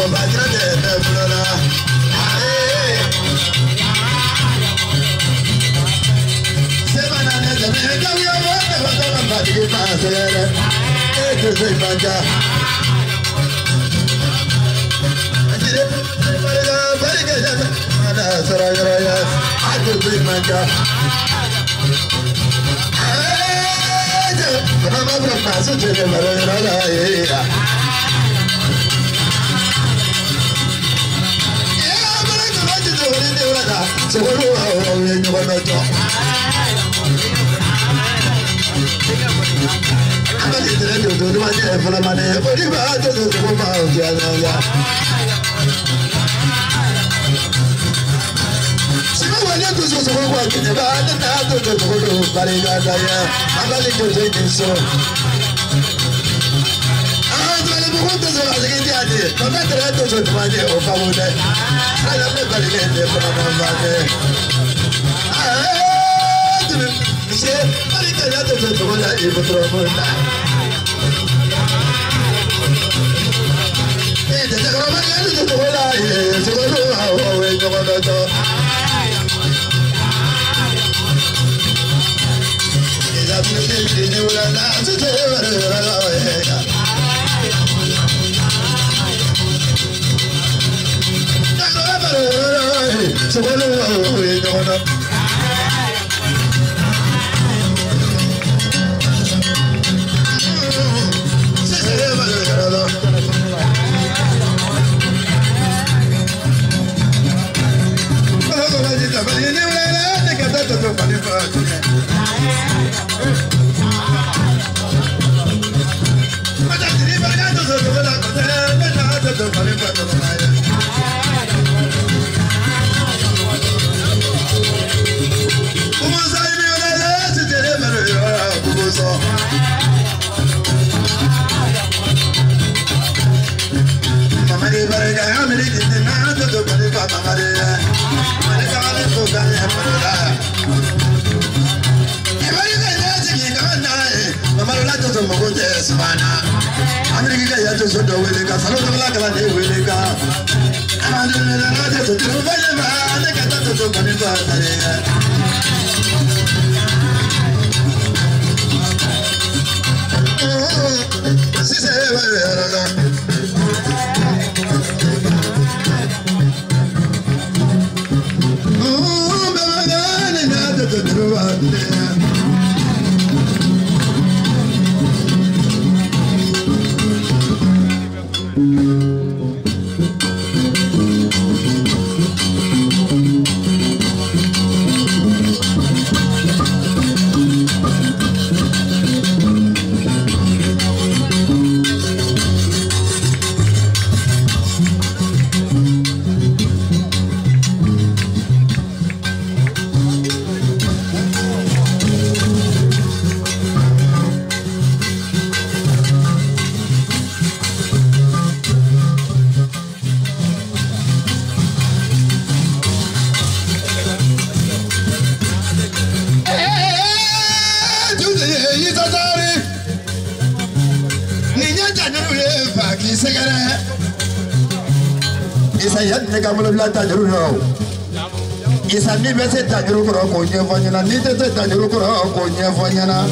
Isa ni bese tajuru kuro konye fanyana ni tete tajuru kuro konye fanyana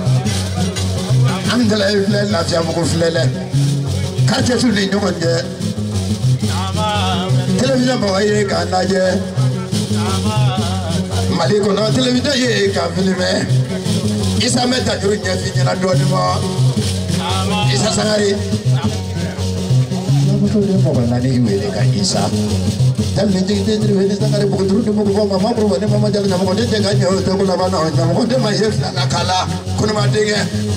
amdala ifle la fiya muko flele karte su ni nyoko je television ba waye ka naje maliko no television ye ka filme isa me tajuru nye finyana doni mo isa sangari muto le mo ba nani iwe ka isa dan minjing tindri wene sangare buku duru de buku mama pro wene mama jala nyamo de ga nyo to ko laba na nyamo de ma yef na kala kuno ma dege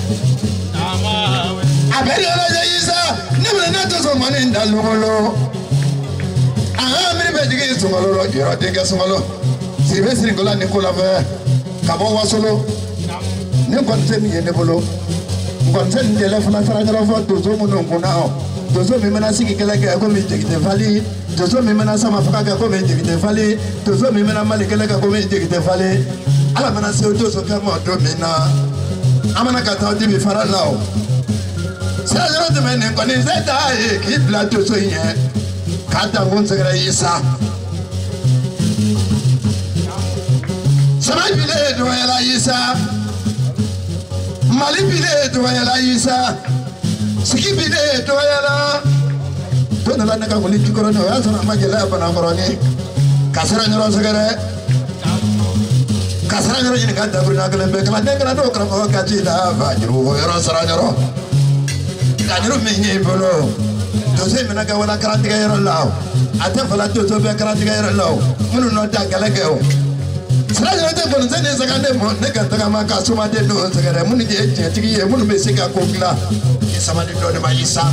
abeli ola ya isa ne bele na to so mani ndalungolo miri be digi sungolo ro jiro dege sungolo sibe sringola ni ko lava kabo wasolo ne konte mi yene bolo konte ndele fana fara jalo fo to zo muno kuna to zo mi mana sigi kala ga ko mi dege vali Tozo mimena sama faka ko me digite fale tozo mimena malekele ko me digite fale ala mana se tozo kama domina amana kata di mi fara lao sa jero de men ko ni zeta e ki bla tozo yen kata ngun segera Isa sama bile doya la Isa mali bile doya la Isa siki bile doya la to na naka nguli tikoro no ya sana majela bana ngoroni kasara nyoro segera kasara nyoro ni kata burna kelembe kala negara do kram ko kacila bajru yoro sara nyoro kanyuru menye bolo doze mena ga wala karantiga yoro law ate fala dozo be karantiga yoro law munu no dangala geo sara nyoro te bolo zene zakande mo ne kanta ga maka suma de no segera munu je tigi ye munu be sika kokla isama de do ma Isa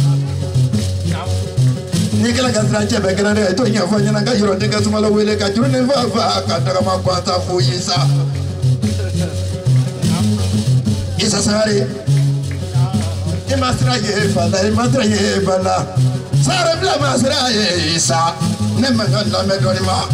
ni kala kasra che be kana de to nya fo nya ga yoro de ga suma lo wele ka juru ne va ka daga ma kwata fu Isa Isa sare masra ye fala sare bla masra ye Isa ne ma na me do ni ma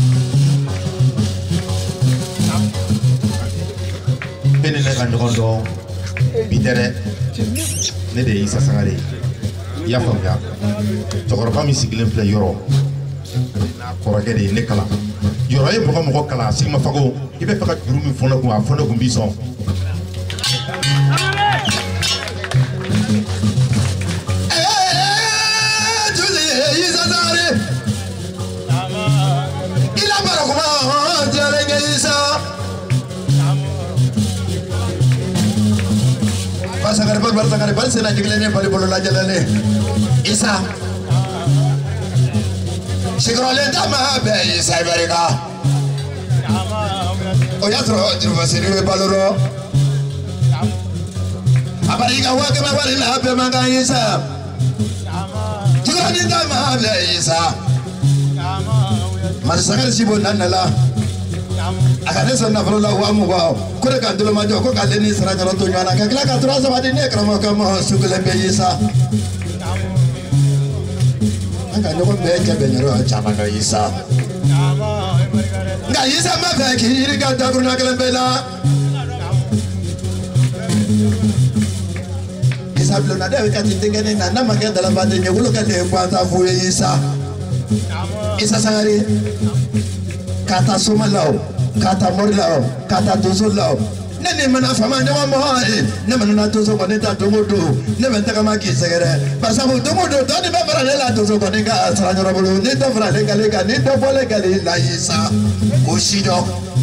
bene le kan do bidere ne de Isa sangare ya fa ya tokoro ba mi sigilen fle yoro na korage de ne kala yoro e mo kala sigma fago ibe fa ka juru mi fona ko bi son Pasangare bal sena diglene bali bolo la jalale Isa Sigrole dama be Isa Iberika o yatro jiru vasiri baloro Abariga wake mabari la be manga Isa Sigrole dama be Isa Masangare sibo nanala akane sonna falola wa mu ba ko de kan dolo ma jo ko ka leni sara jalo to nyana ka kala ka tura sa badi ne kramo ka mo sugule be Isa anga no ko be ke be nyoro chama no Isa nga Isa ma be ki ri ka ta kurna kala be la Isa blo na de ka tingene na magenda la badi ne gulo ka de kwanta fu Isa Isa sangari kata soma lao kata mori lao kata dozo lao nene mana fama ne wa mo ne mana na dozo ko ne ta domodo ne men ta kama ki segere basa mo domodo to ne ba bara ne la dozo ko ne ga sara nyoro bolo ne to fara le gale ga ne to bole gale la Isa oshido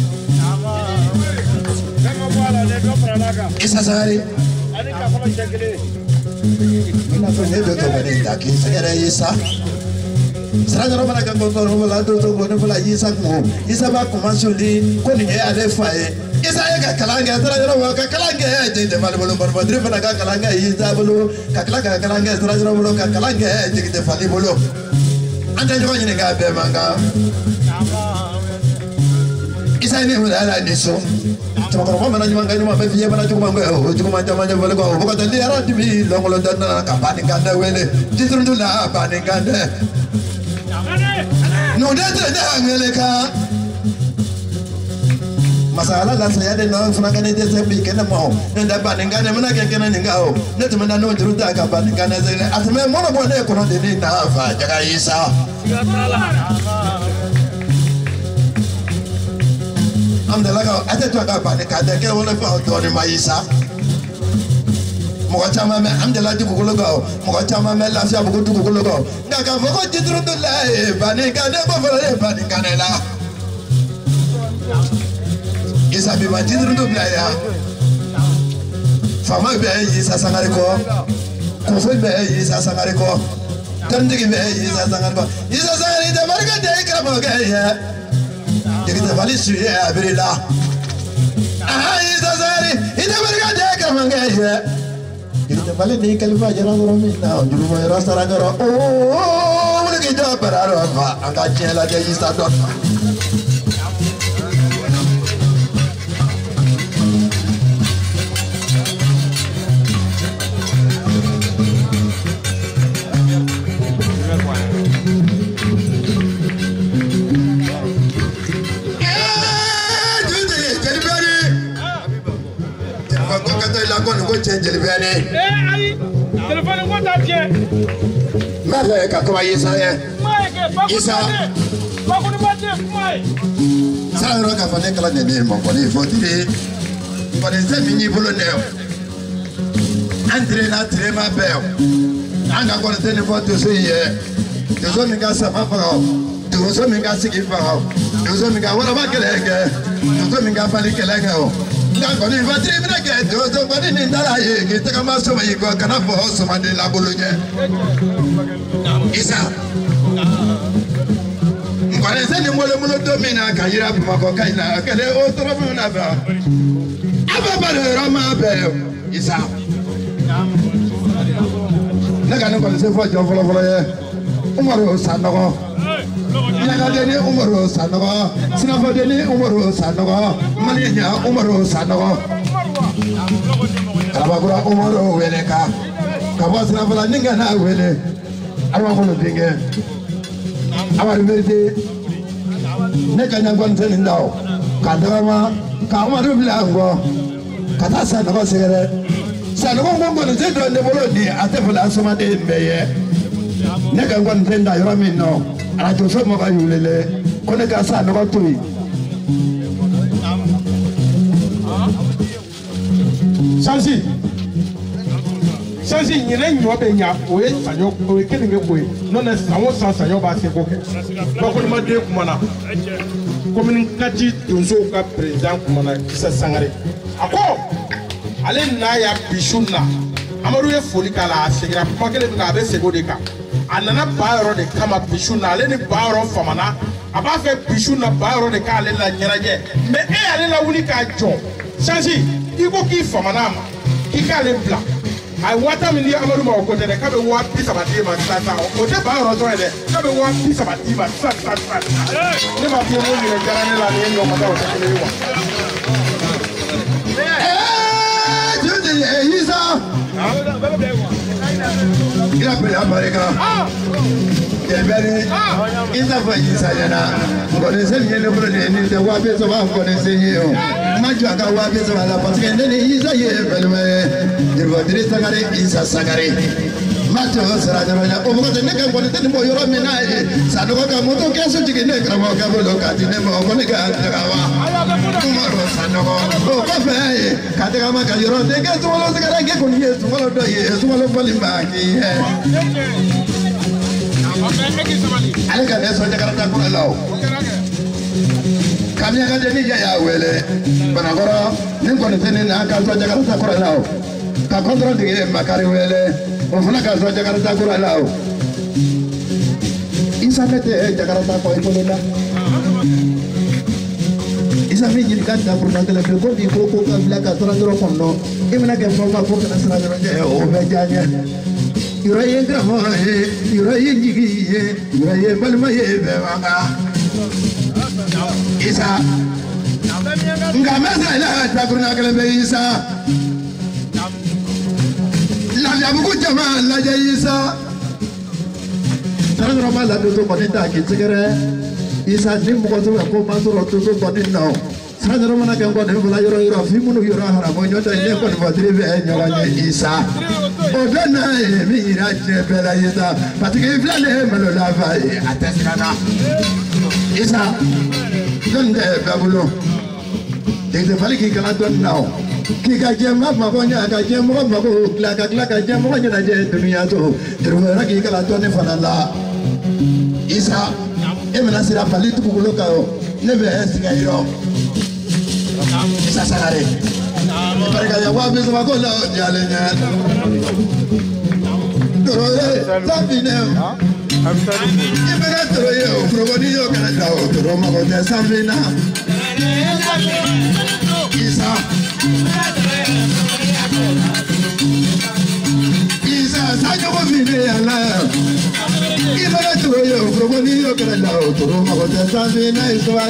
Isa sare ani ka fala jengele ina to ne do to ne ta ki segere Isa sara nyoro bana ka ko to la do to ko ne fala Isa ko Isa ba ko masuli ko ni ale fae Isa ye ka kalanga sara nyoro ka kalanga je de mal bolo bar badri fana ka kalanga Isa bolo ka kalanga sara nyoro bolo ka kalanga je de fali bolo anda jo ni ga be manga Isa ni wala la ni so to ko mana nyuma ngani ma be fiye bana ko mango o ko ma jama jama ko ko tan dia ra dibi longolo dan na ka pani kanda wele jitrundu la pani kanda no dete da ngeleka masala la saya de no funa kane de se bi kene mo ne da ba ninga ne mena ke kene ninga o ne te mena no juru da ka ba ninga ne se atme mo no bo ne ko no de ni na fa jaga Isa am de la ka ate to ka ba ne ka de ke wona fa to ni ma Isa mo ka chama me am de la du ko lo ga mo ka chama me la sia bu ko du ko lo ga nga ka fo ko jitru do la e ba ni ka ne bo fo le ba ni ka ne la Isa bi ma jitru do la ya fama be Isa sangare ko fo be Isa sangare ko tan digi be Isa sangare ko Isa sangare de marga de ka mo ga ya digi de vali su ya abirila Isa sangare ide marga de ka mo ga ya kita balik di kalifa jalan orang minta juru bayar rasa raja orang oh boleh kita berharap apa angkat jela dia Isa dot Téléphone ko ta tiens. Ma ka ko Isa ye. Ma ke Isa. Sala yɔrɔ ka fɔ ne kala nɛnɛ ma kɔni fɔtiri kɔni sɛ min y'i bolo nɛ an tirena tirema bɛɛ an ka kɔni tɛ nin fɔ donso in ye donso min ka sama faga donso min ka sigi faga donso min ka waraba kɛlɛ kɛ donso min ka fali kɛlɛ kɛ o nka kɔni fɔtiri bɛna kɛ donso kɔni nin taara ye k'i tagama sɔmɔ y'i kɔ kana fɔ sɔmɔden labolo ɲɛ Isa. Nkɔni sɛ ni mɔlɔmɔlɔ don min na ka yira Bamakɔ ka ɲi na kɛlɛ o tɔrɔ min na fɛ a bɛ bari yɔrɔ ma bɛɛ Isa. Ne ka ne kɔni se fɔ jɔn fɔlɔfɔlɔ ye Umaru Sanɔgɔ Ɲagadeni Umaru Sanɔgɔ Sinafɔdeni Umaru Sanɔgɔ Maliyɛnya Umaru Sanɔgɔ Kalabakura Umaru wele ka bɔ Sinafɔla ni ka n'a wele awa kɔnɔ denkɛ awa vérité ne ka ɲɛ kɔni tɛ nin da o ka dagama ka Umaru bila an kɔ ka taa Sanɔgɔ sɛgɛrɛ Sanɔgɔ ko kɔni tɛ dɔn ne bolo di a tɛ fɔla somaden bɛɛ ye ne ka kɔni tɛ da yɔrɔ min nɔ arajo so mɔgɔ y'u wele ko ne ka Sanɔgɔ to yen Sansi ɲinɛ ɲɔ bɛ ɲa o ye saɲɔ o ye keninge ko ye n'o tɛ san o san saɲɔ b'a se ko kɛ Bakɔlimaden kumana commune kati donsow ka président kumana Isa Sangare a ko ale n'a y'a bisu na Amadu ye foli k'a la a seginna kuma kelen min kan a bɛ segin o de kan a nana ba yɔrɔ de kama bisu na ale ni ba yɔrɔ famana a b'a fɛ bisu na ba yɔrɔ de k'ale la ɲɛnajɛ mais e y'ale lawuli k'a jɔ Sansi i ko k'i famana a ma k'i k'ale bila. A ye waati min di Amadu ma o ko tɛ dɛ k'a bɛ 30 d'i ma sisan o tɛ ba yɔrɔ dɔrɔn ye dɛ k'a bɛ 30 d'i ma sisan ne m'a fɔ ko ɲinɛ diyara ne la ni ye ɲɔgɔn da o tɛ kelen ye wa. Isa. Ila bɛrɛ barika. Jɛbɛri. Isa fɔ Isa ɲɛna. Nkɔni seli ye ne bolo de ye nin tɛ 30 nkɔni seli ye o. Ma jɔ a ka 30 la parce que ne ni Isa ye balima ye. Jɛrɛfɔdiri Sangare Isa Sangare. Ma jɔ sara dɔrɔn ya o mɔgɔ tɛ ne ka nkɔni tɛ nin bɔ yɔrɔ min na ye. Sanɔgɔ ka moto kɛsu jigin ne karamɔgɔ ka bolo ka di ne ma o ko ne ka taga wa. Umaru Sanɔgɔ o kɔfɛ ye ka tagama ka yɔrɔ denkɛ Sumalo Sangare kɛ kɔni ye Sumalo dɔ ye Sumalo fɔli ma k'i ye. Ale ka ne sɔn Jakarta kura la o. Kamiyakadeni y'a wele Banakɔrɔ ni kɔni tɛ ne na ka sɔn Jakarta kura la o. Ka kɔntɔrɔ tigi Makari wele o fana ka sɔn Jakarta kura la o. Isa ne tɛ Jakarta kɔ i bolo la. Isa min ɲininka dakuruna kɛlɛ fɛ ko bi ko ka bila ka sira dɔrɔn kɔnɔ i bɛna kɛ fɛn fɛn ko kana sira dɔrɔn kɛ o bɛ diya n ye. Yɔrɔ ye n karamɔgɔ ye yɔrɔ ye n jigi ye yɔrɔ ye n balima ye bɛɛ b'an kan. Isa nka n bɛ sira la dakuruna kɛlɛ fɛ Isa. Lafiyabugu jama lajɛ Isa. Sira dɔrɔn b'a la doso kɔni ta k'i sɛgɛrɛ. Isa ni mɔgɔ tɛ ko ma sɔrɔ doso kɔni na o. Sira dɔrɔn mana kɛ n kɔni fila yɔrɔ fi minnu yɔrɔ haramu ɲɔ tɛ ne kɔni fɔtiri bɛ ɲɔgɔn ye Isa. O don n'a ye min yira diɲɛ bɛɛ la Isa parce que i filɛ de ye malola fa ye a tɛ siran na. Isa dɔnni tɛ bɛɛ bolo. Degete fali k'i kana dɔnni na o. K'i ka diɲɛ mako ɲɛ ka diɲɛ mɔgɔ mako dilan ka tila ka diɲɛ mɔgɔ ɲɛnajɛ dunuya to. Tɛrɛfɛ k'i kalan dɔnni fana la. Isa e bɛna sira fali dugukolo kan o ne bɛ siga yɔrɔ. Isa Sangare. Barika ya wa bisu ko la jale nya. Toroye sabine. Ibere toroye o probodi yo kana da o toro ma ko te sabina. Isa. Isa sanyo ko mine ala. Ibere toroye o probodi yo kana da o toro ma ko te sabina Isa.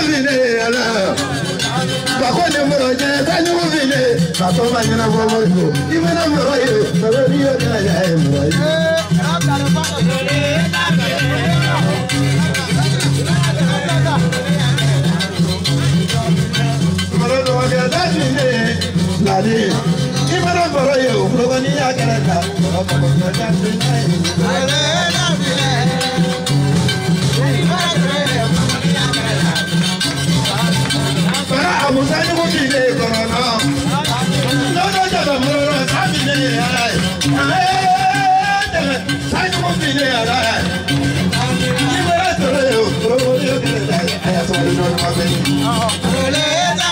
vile ala bakone moroje kanyu vile batoma nyina bobo imena moroje tabariyo kaya moroje moroje wage dajine ladi imena moroje ubrogani yakaraka para abusani mutile corona no moro sabine alai sai mutile alai nimera tore yo aya so no mabe ole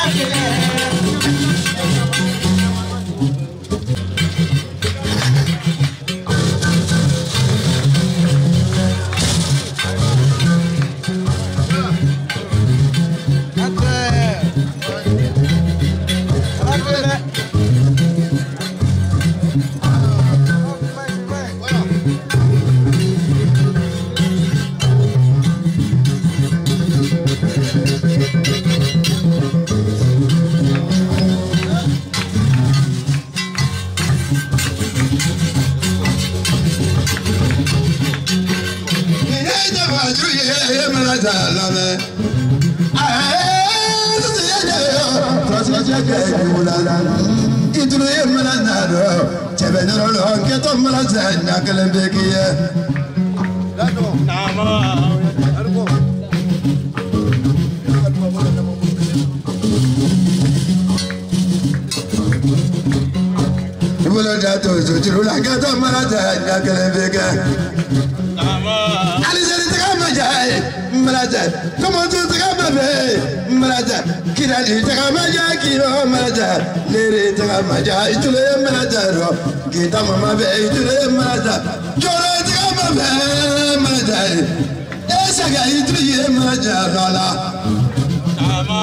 kita mama be itule mada jore tiga mama mada esa ga itule mada lala ama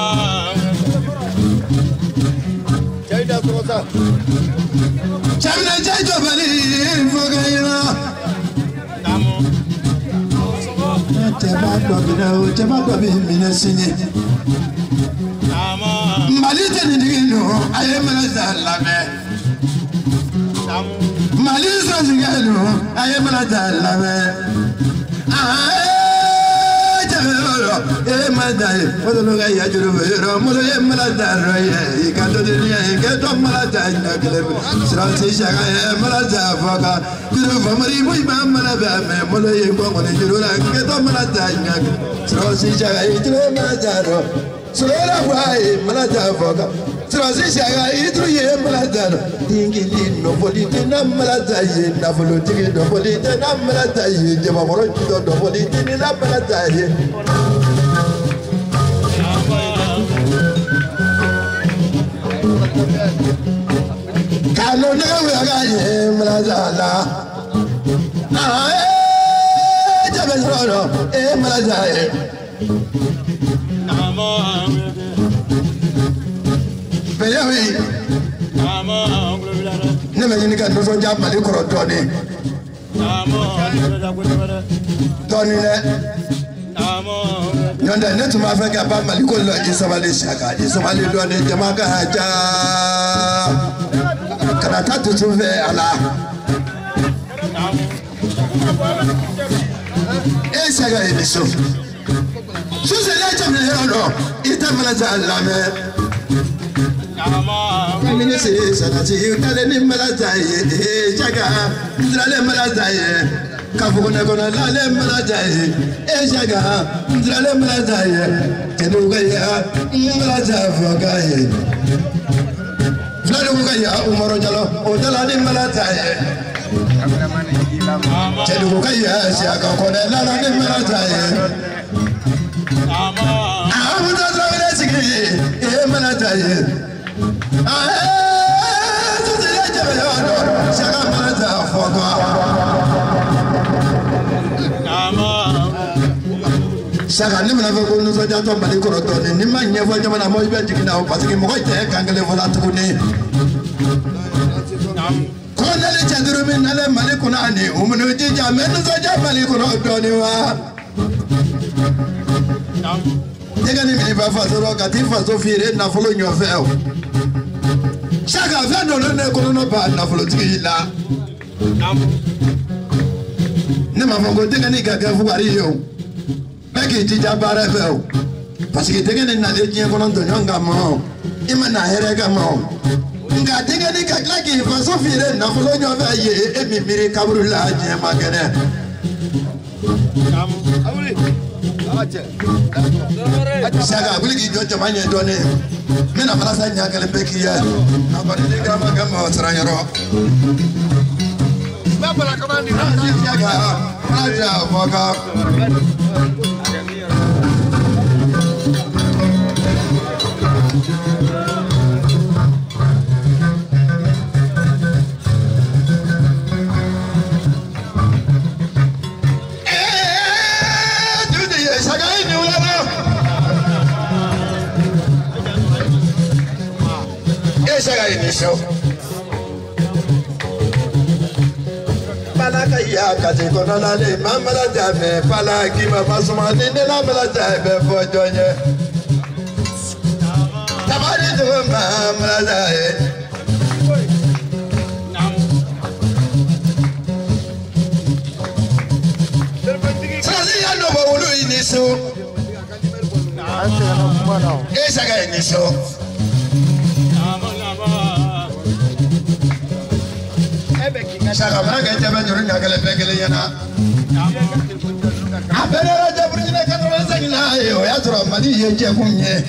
jaida krosa chamna jaido bali fogayna tamo tema do bi minasini ama malite ndigino ayemana zalame Malisa zingano ayemana dalame madai odolo ga yajuru vero mulo yemala daroye ikando dunia iketo mala tanya kelebe sransi shaga yemala zafaka kiro famari muy mamala bame mulo yembo ngone juru la iketo mala tanya sransi shaga itro mala daro sura wai mala zafaka sransi shaga itro yemala daro ingili no polite na mala taye na volotike no polite na mala taye jema moro do polite ni na mala taye Kalo na waga ye mlazala jabe zoro mlazaye amo beyawi amo ne me ni ka no so jamba ni koro toni amo toni ne amo yonda ne tuma fe ka ba mali ko lo isabale shaka isabale do ne jama ka haja kana tatu tuve ala shaka ebiso suze la jamle yono itamala za alame Kamini se sanati utale ni malazaye shaka ndrale malazaye kafuna kona lale malazaye shaka ndrale malazaye tenuga ya malazaye fogaye Flaluga ya umaro jalo odala ni malazaye tenuga ya shaka kona lale ni malazaye amuda zawele sigi malazaye Saka ni mana ko no soja to bali ko to ni ma nyefo jamana mo be jigina parce que mo ko te kangale vola to ni ko na le chanduru min na le mali ko na ni o mo ji ja men soja bali ko to ni wa Tegani mi ba fa so ka ti fa so fi re na folo nyo fe o. Shaka fe no no ne ko no ba na folo ti la. Ne ma fa go tegani ga ga fu bari yo. Ba ki ti ja bare fe o. Parce que tegani na le ji ko no to nyanga mo. Ima na here ga mo. Nga tegani ka kla ki fa so fi re na folo nyo fe ye e mi miri kaburu la je ma gene. Saga buligi do jamanya do ne mena malasa nyakale bekiya abane de grama gama saranyaro babala kamani saga raja foka show. Palaka ya kaje kono la le mamala jame palaki mama suma ni la mala jame fojonye. Tabari do mamala jae. Sasi ya no bawulu iniso. Esa ga iniso. Saka manga jabe nyuru nyakale pekele yana. Abere raja burjine kanwa sangina yo ya tro mali yeje kunye.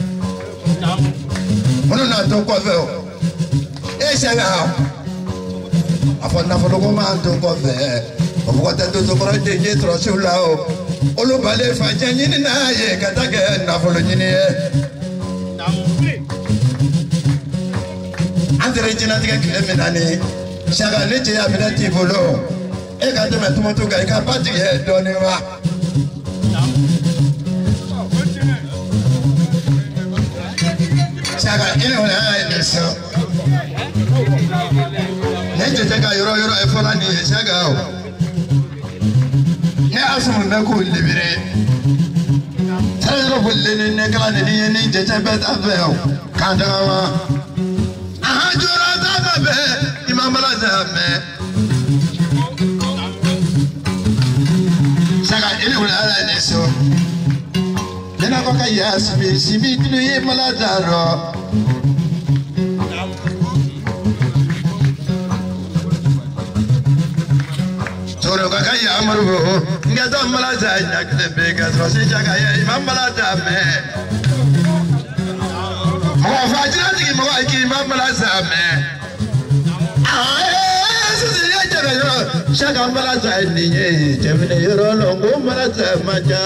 Ono na to ko fe o. E sanga. Afonna folo ko ma to ko fe. O ko ta to ko rade je tro sula o. Olo bale fa janyini na ye katake na folo nyini e. Andre jina tika kile menani. Shaka leche ya minati bolo. Eka teme tumotuka eka pati ye doni wa. Shaka ine wale haya niso. Neche teka yoro efola ni shaka o. Ne asumu neku libire. Tero bulini nekala ni ni jeche beta veo. Kanda wa. Aha jura taga be. Imamala jame. Saka ile wala ala neso. Nena kwa kaya sibi tinu ye malajaro. Toro kwa kaya amarubo. Ngada malaja nyakle bega. Swasi saka ya imamala jame. Mwa fajira tiki mwa iki imamala jame. Shaka malaza niye jemine yoro longo malaza maja.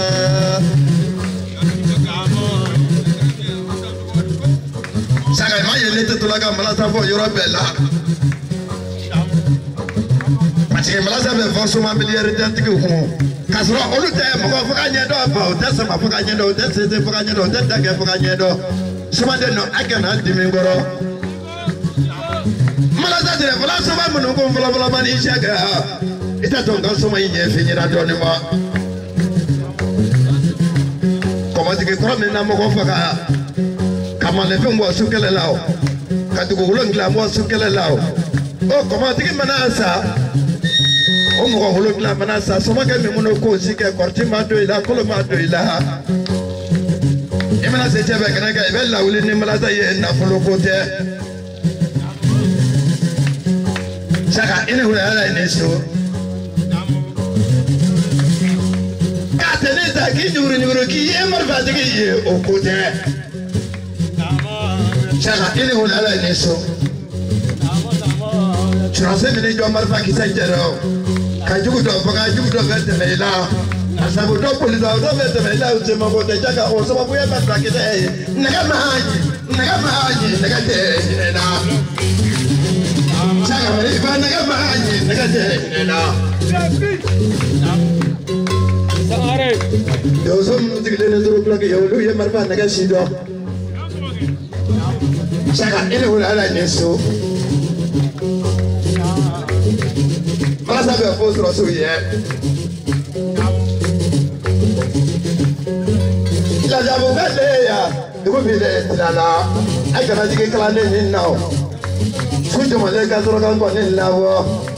Shaka maye lete tulaga malaza fo yoro bella. Machi malaza be fonso mabiliere dentiki ko. Kasro olute moko foka nyedo ba o desa ma foka nyedo desa se foka nyedo desa ke foka nyedo. Suma de no agana dimingoro. Malaza de vola soma muno ko vola mani shaga. Ita tonga soma yin fi nyira doni ma. Koma tike krome na mo ko faka. Kama le fe mo sukele lao. Katugo ulongla mo sukele lao. O koma tike manasa. O mo ko ulongla manasa soma ke me muno ko sike korti ma do ila kolo ma do ila. Emana se chebe kana ga bella uli ni malaza ye na folo kote. Saka ine hula ala ineso. Kateneta kinyuri ki ye marfate ki ye okote. Saka ine hula ala ineso. Churase mene jo marfa kisa jero. Kajugu do vete meila. Asabu do polisa do vete meila utema kote chaka osoma buye marfa kisa ye. Naga mahaji te na. Saka meri fa naga mahaji te na. Sangare. Yo som tigile ne duro plake yo lu ye marfa naga shido. Saka ile hula ala neso. Masa be fos rosu ye. ila jabu gale ya dugu bi le tilala ay kana jige kala ne ni naw sunjo male ka zoro kan ko ne lawo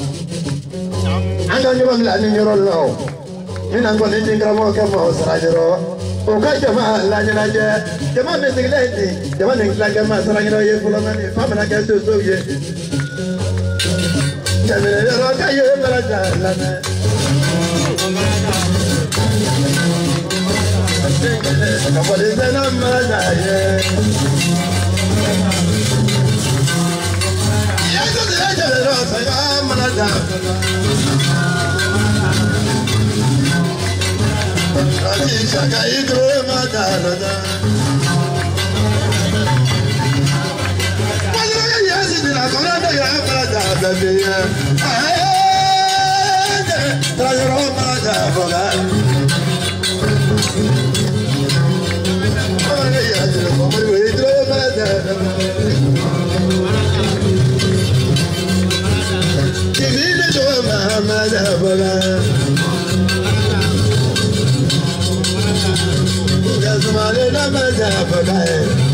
anga nyoma mla ni nyoro law ni nango ne jingra mo ke mo sarajero o ka jama la nyana je jama me sigle ni jama ne la ke ma sarajero ye fulo mani fa mala ke to so ye jame ne ro ka ye mala ja la ne Kapal sana manaye, ya tu dia jalan saya manaja. Kali sakai itu manaja. Kalau ya sih tidak kau ada yang manaja berbeza. Terlalu manaja bukan. That's